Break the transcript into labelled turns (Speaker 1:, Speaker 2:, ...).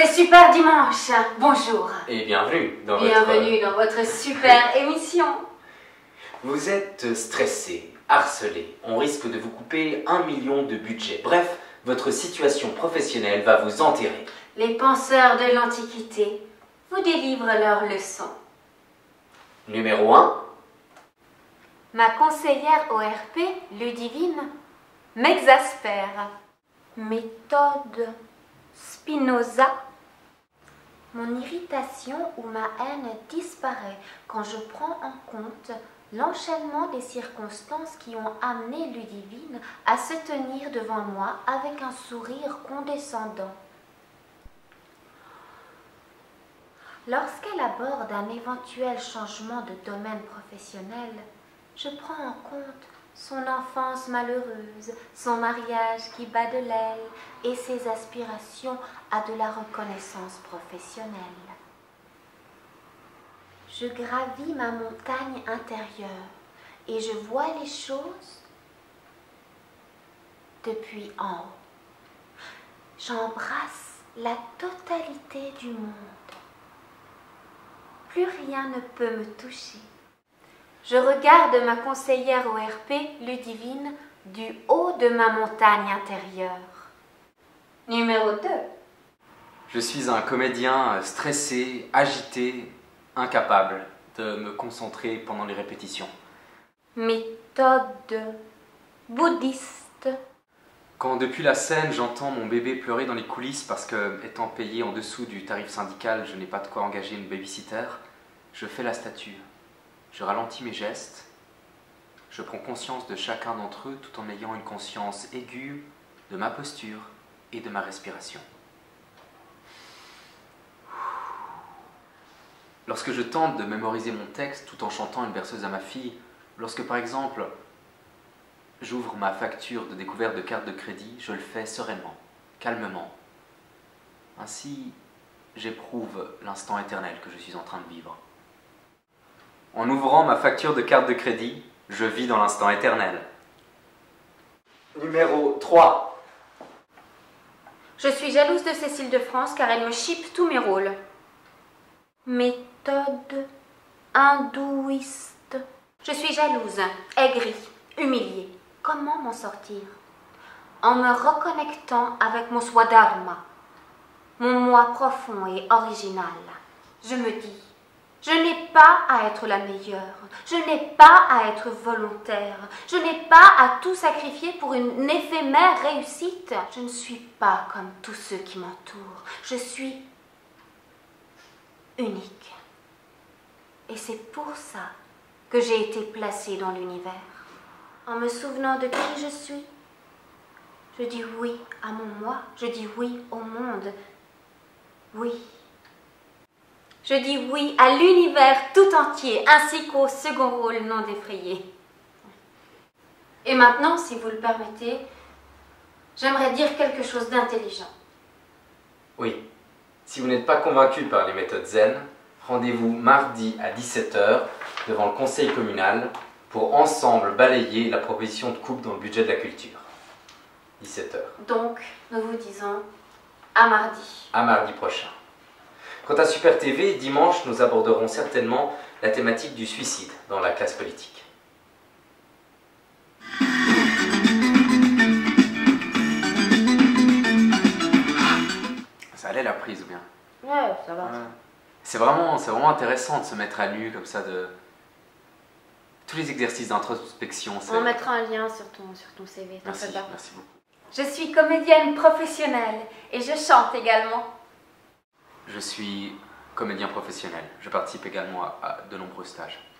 Speaker 1: C'est Super Dimanche. Bonjour.
Speaker 2: Et bienvenue dans
Speaker 1: votre super émission.
Speaker 2: Vous êtes stressé, harcelé, on risque de vous couper 1 million de budget. Bref, votre situation professionnelle va vous enterrer.
Speaker 1: Les penseurs de l'Antiquité vous délivrent leurs leçons.
Speaker 2: Numéro 1.
Speaker 1: Ma conseillère ORP, Ludivine, m'exaspère. Méthode Spinoza. Mon irritation ou ma haine disparaît quand je prends en compte l'enchaînement des circonstances qui ont amené Ludivine à se tenir devant moi avec un sourire condescendant. Lorsqu'elle aborde un éventuel changement de domaine professionnel, je prends en compte son enfance malheureuse, son mariage qui bat de l'aile et ses aspirations à de la reconnaissance professionnelle. Je gravis ma montagne intérieure et je vois les choses depuis en haut. J'embrasse la totalité du monde. Plus rien ne peut me toucher. Je regarde ma conseillère ORP, Ludivine, du haut de ma montagne intérieure. Numéro 2.
Speaker 2: Je suis un comédien stressé, agité, incapable de me concentrer pendant les répétitions.
Speaker 1: Méthode bouddhiste.
Speaker 2: Quand depuis la scène, j'entends mon bébé pleurer dans les coulisses parce que, étant payé en dessous du tarif syndical, je n'ai pas de quoi engager une babysitter, je fais la statue. Je ralentis mes gestes, je prends conscience de chacun d'entre eux tout en ayant une conscience aiguë de ma posture et de ma respiration. Lorsque je tente de mémoriser mon texte tout en chantant une berceuse à ma fille, lorsque par exemple j'ouvre ma facture de découverte de carte de crédit, je le fais sereinement, calmement. Ainsi, j'éprouve l'instant éternel que je suis en train de vivre. En ouvrant ma facture de carte de crédit, je vis dans l'instant éternel. Numéro 3.
Speaker 1: Je suis jalouse de Cécile de France car elle me chipe tous mes rôles. Méthode hindouiste. Je suis jalouse, aigrie, humiliée. Comment m'en sortir? En me reconnectant avec mon swadharma, mon moi profond et original. Je me dis, je n'ai pas à être la meilleure, je n'ai pas à être volontaire, je n'ai pas à tout sacrifier pour une éphémère réussite. Je ne suis pas comme tous ceux qui m'entourent, je suis unique. Et c'est pour ça que j'ai été placée dans l'univers. En me souvenant de qui je suis, je dis oui à mon moi, je dis oui au monde, oui. Je dis oui à l'univers tout entier, ainsi qu'au second rôle non défrayé. Et maintenant, si vous le permettez, j'aimerais dire quelque chose d'intelligent.
Speaker 2: Oui, si vous n'êtes pas convaincu par les méthodes zen, rendez-vous mardi à 17 h devant le conseil communal pour ensemble balayer la proposition de coupe dans le budget de la culture. 17 h.
Speaker 1: Donc, nous vous disons à mardi.
Speaker 2: À mardi prochain. Quant à Super TV, dimanche, nous aborderons certainement la thématique du suicide dans la classe politique. Ça allait la prise ou bien?
Speaker 1: Ouais, ça va.
Speaker 2: C'est vraiment intéressant de se mettre à nu comme ça, de tous les exercices d'introspection.
Speaker 1: On mettra un lien sur ton CV.
Speaker 2: Merci beaucoup.
Speaker 1: Je suis comédienne professionnelle et je chante également.
Speaker 2: Je suis comédien professionnel. Je participe également à de nombreux stages.